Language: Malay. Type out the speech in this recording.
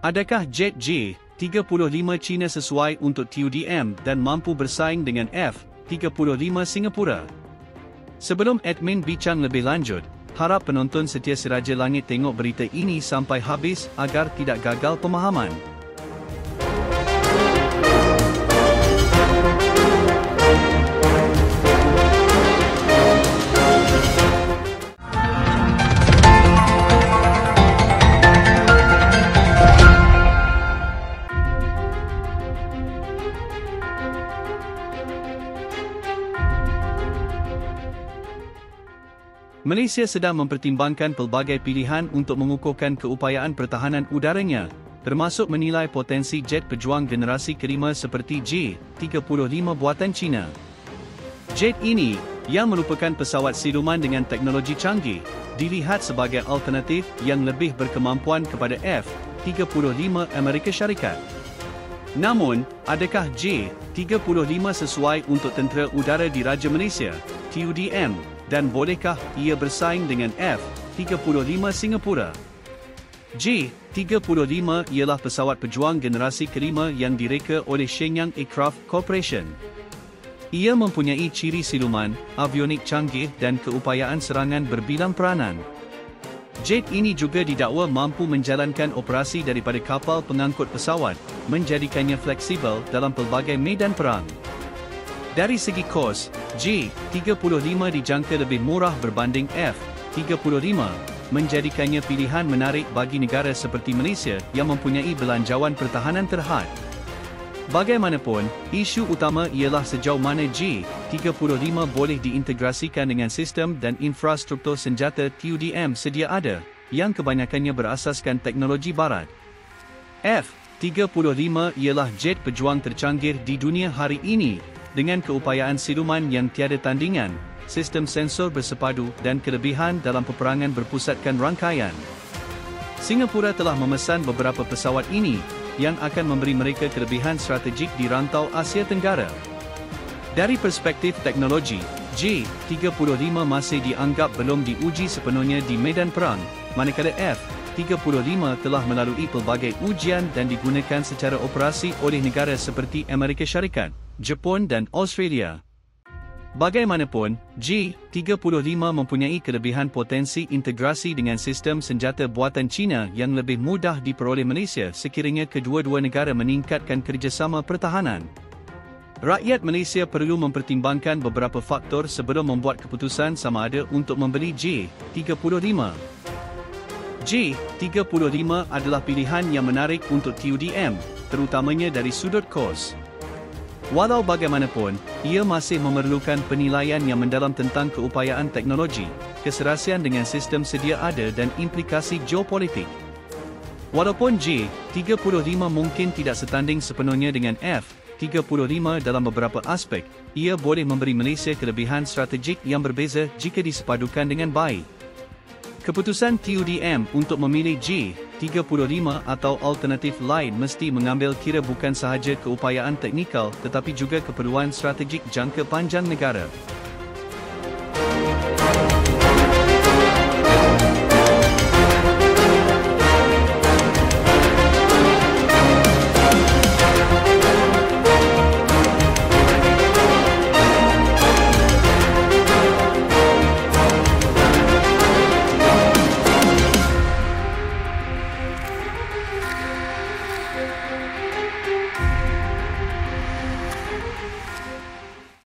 Adakah jet J-35 China sesuai untuk TUDM dan mampu bersaing dengan F-35 Singapura? Sebelum admin bincang lebih lanjut, harap penonton setia Siraja Langit tengok berita ini sampai habis agar tidak gagal pemahaman. Malaysia sedang mempertimbangkan pelbagai pilihan untuk mengukuhkan keupayaan pertahanan udaranya, termasuk menilai potensi jet pejuang generasi kelima seperti J-35 buatan China. Jet ini, yang merupakan pesawat siluman dengan teknologi canggih, dilihat sebagai alternatif yang lebih berkemampuan kepada F-35 Amerika Syarikat. Namun, adakah J-35 sesuai untuk tentera udara diraja Malaysia, TUDM, dan bolehkah ia bersaing dengan F-35 Singapura? J-35 ialah pesawat pejuang generasi kelima yang direka oleh Shenyang Aircraft Corporation. Ia mempunyai ciri siluman, avionik canggih dan keupayaan serangan berbilang peranan. Jet ini juga didakwa mampu menjalankan operasi daripada kapal pengangkut pesawat, menjadikannya fleksibel dalam pelbagai medan perang. Dari segi kos, J-35 dijangka lebih murah berbanding F-35, menjadikannya pilihan menarik bagi negara seperti Malaysia yang mempunyai belanjawan pertahanan terhad. Bagaimanapun, isu utama ialah sejauh mana J-35 boleh diintegrasikan dengan sistem dan infrastruktur senjata TUDM sedia ada, yang kebanyakannya berasaskan teknologi barat. F-35 ialah jet pejuang tercanggih di dunia hari ini, dengan keupayaan siluman yang tiada tandingan, sistem sensor bersepadu dan kelebihan dalam peperangan berpusatkan rangkaian. Singapura telah memesan beberapa pesawat ini, yang akan memberi mereka kelebihan strategik di rantau Asia Tenggara. Dari perspektif teknologi, J-35 masih dianggap belum diuji sepenuhnya di medan perang, manakala F-35 telah melalui pelbagai ujian dan digunakan secara operasi oleh negara seperti Amerika Syarikat, Jepun dan Australia. Bagaimanapun, J-35 mempunyai kelebihan potensi integrasi dengan sistem senjata buatan China yang lebih mudah diperoleh Malaysia sekiranya kedua-dua negara meningkatkan kerjasama pertahanan. Rakyat Malaysia perlu mempertimbangkan beberapa faktor sebelum membuat keputusan sama ada untuk membeli J-35. J-35 adalah pilihan yang menarik untuk TUDM, terutamanya dari sudut kos. Walau bagaimanapun, ia masih memerlukan penilaian yang mendalam tentang keupayaan teknologi, keserasian dengan sistem sedia ada dan implikasi geopolitik. Walaupun J-35 mungkin tidak setanding sepenuhnya dengan F-35 dalam beberapa aspek, ia boleh memberi Malaysia kelebihan strategik yang berbeza jika disepadukan dengan baik. Keputusan TUDM untuk memilih J-35 atau alternatif lain mesti mengambil kira bukan sahaja keupayaan teknikal tetapi juga keperluan strategik jangka panjang negara.